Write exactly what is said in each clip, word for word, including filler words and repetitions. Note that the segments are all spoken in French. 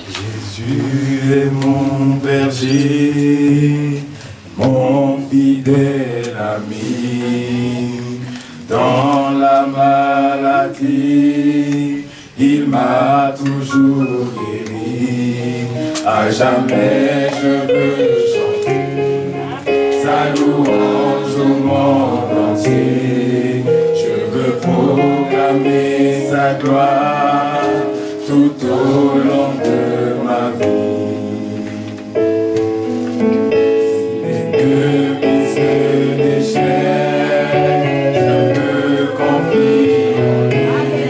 Jésus est mon berger, mon fidèle ami. Dans la maladie, il m'a toujours guéri. À jamais je veux chanter sa louange au monde entier. Je veux proclamer sa gloire tout au long de ma vie. Si l'ennemi se déchaîne, je me confie en lui.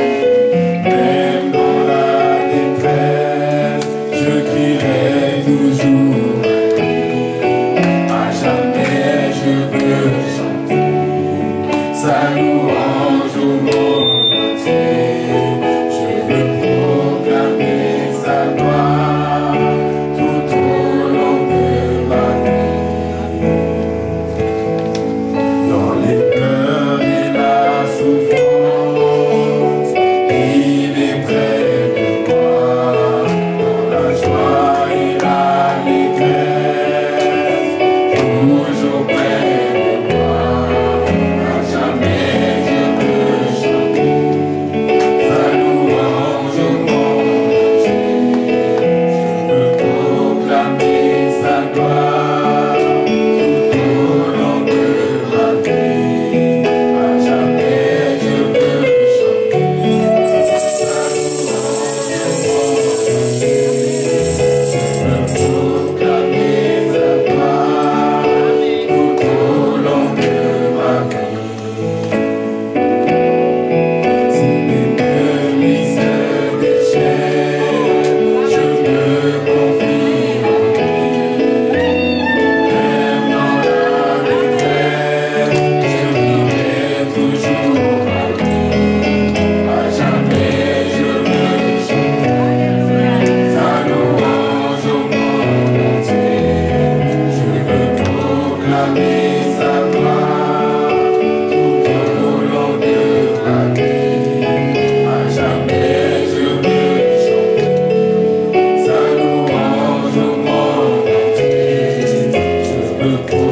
Même dans la détresse, je crierai toujours à lui. À jamais je veux chanter sa louange au monde entier. Good.